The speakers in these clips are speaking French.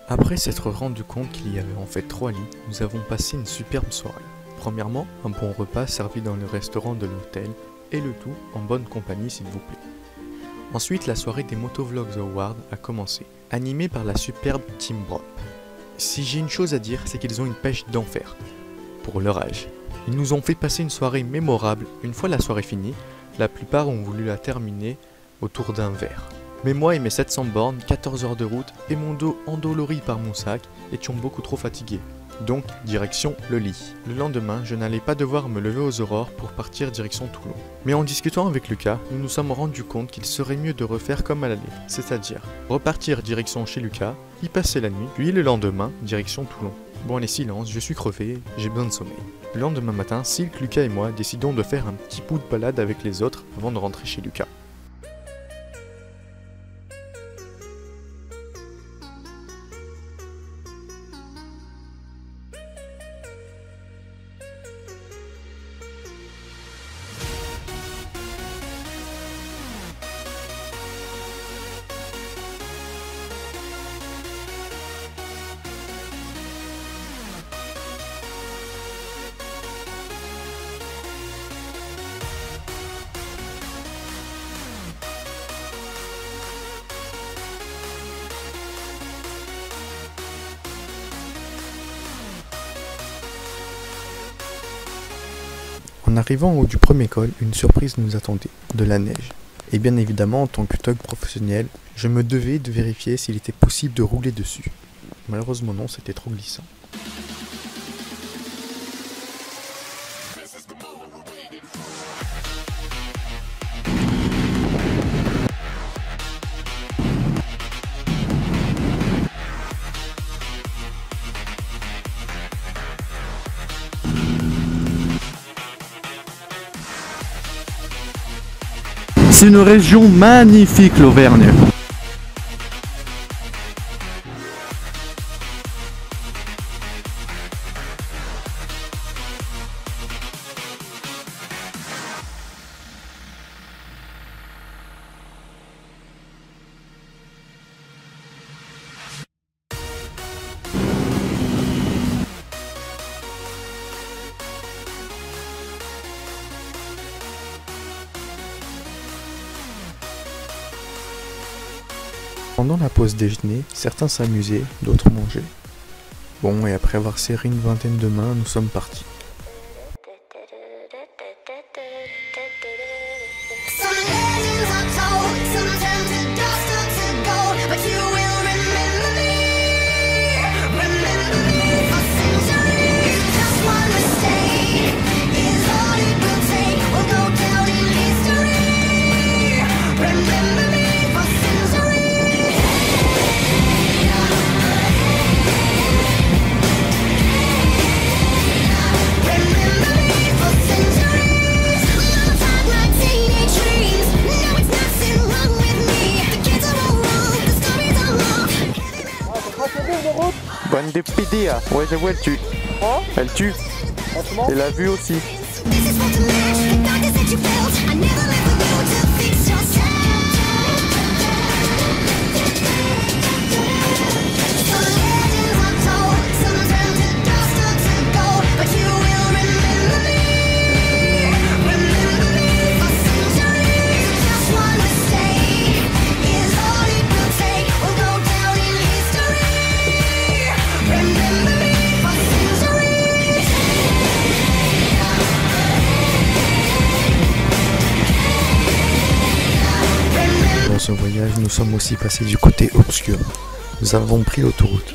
Après s'être rendu compte qu'il y avait en fait 3 lits, nous avons passé une superbe soirée. Premièrement, un bon repas servi dans le restaurant de l'hôtel, et le tout en bonne compagnie s'il vous plaît. Ensuite, la soirée des Motovlogs Awards a commencé, animée par la superbe Team Brop. Si j'ai une chose à dire, c'est qu'ils ont une pêche d'enfer, pour leur âge. Ils nous ont fait passer une soirée mémorable. Une fois la soirée finie, la plupart ont voulu la terminer autour d'un verre. Mais moi et mes 700 bornes, 14 heures de route et mon dos endolori par mon sac étions beaucoup trop fatigués. Donc, direction le lit. Le lendemain, je n'allais pas devoir me lever aux aurores pour partir direction Toulon. Mais en discutant avec Lucas, nous nous sommes rendus compte qu'il serait mieux de refaire comme à l'aller, c'est-à-dire repartir direction chez Lucas, y passer la nuit, puis le lendemain, direction Toulon. Bon allez, silence, je suis crevé, j'ai besoin de sommeil. Le lendemain matin, Silk, Lucas et moi décidons de faire un petit bout de balade avec les autres avant de rentrer chez Lucas. En arrivant en haut du premier col, une surprise nous attendait, de la neige. Et bien évidemment, en tant que thug professionnel, je me devais de vérifier s'il était possible de rouler dessus. Malheureusement non, c'était trop glissant. C'est une région magnifique, l'Auvergne. Pendant la pause déjeuner, certains s'amusaient, d'autres mangeaient. Bon, et après avoir serré une vingtaine de mains, nous sommes partis. Bonne de pédéa. Ouais, j'avoue, elle tue. Elle tue. Et la vue aussi. Dans ce voyage, nous sommes aussi passés du côté obscur. Nous avons pris l'autoroute.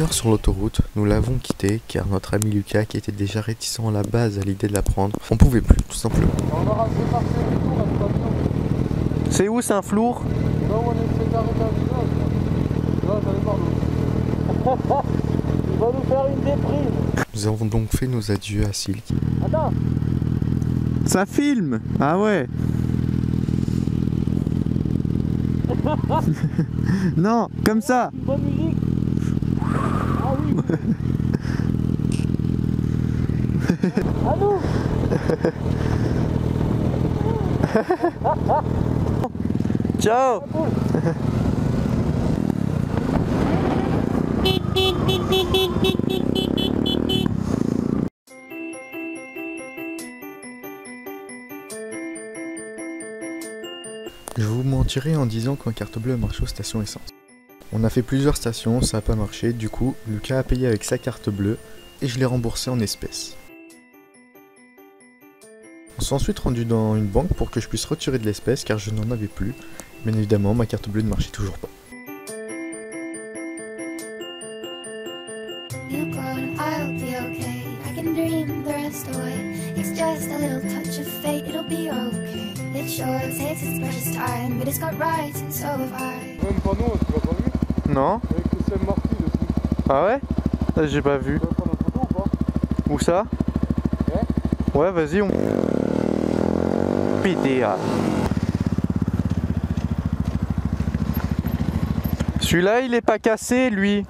soir sur l'autoroute, nous l'avons quitté car notre ami Lucas, qui était déjà réticent à la base à l'idée de la prendre, on pouvait plus tout simplement. C'est où Saint-Flour? Il va nous faire une déprise. Nous avons donc fait nos adieux à Silk. Attends. Ça filme. Ah ouais. Non, comme ça. Bonne musique. Ah oui. À nous. Ciao. Je vous mentirais en disant qu'un carte bleue marche aux stations essence. On a fait plusieurs stations, ça n'a pas marché, du coup Lucas a payé avec sa carte bleue et je l'ai remboursé en espèces. On s'est ensuite rendu dans une banque pour que je puisse retirer de l'espèce car je n'en avais plus. Bien évidemment, ma carte bleue ne marchait toujours pas. Même pas non, tu l'as pas vu? Non. Avec le Sam Marty dessus. Ah ouais? J'ai pas vu. Tu vas prendre une photo ou pas? Où ça? Ouais, vas-y, on... PDA. Celui-là, il est pas cassé, lui.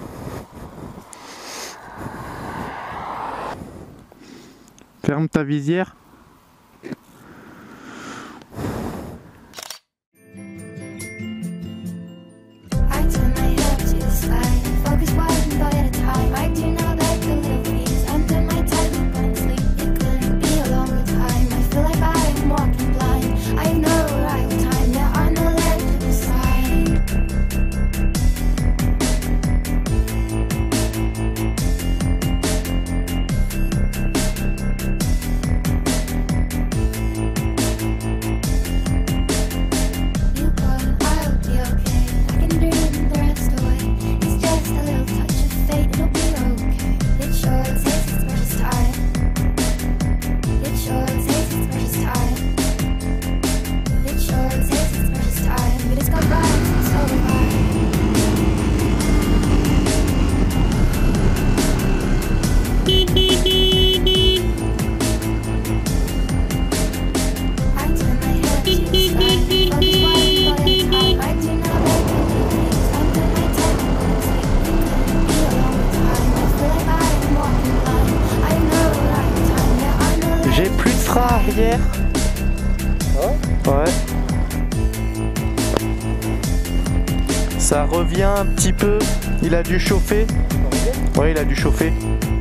Ferme ta visière. J'ai plus de frein arrière. Ouais. Ça revient un petit peu. Il a dû chauffer. Ouais, il a dû chauffer.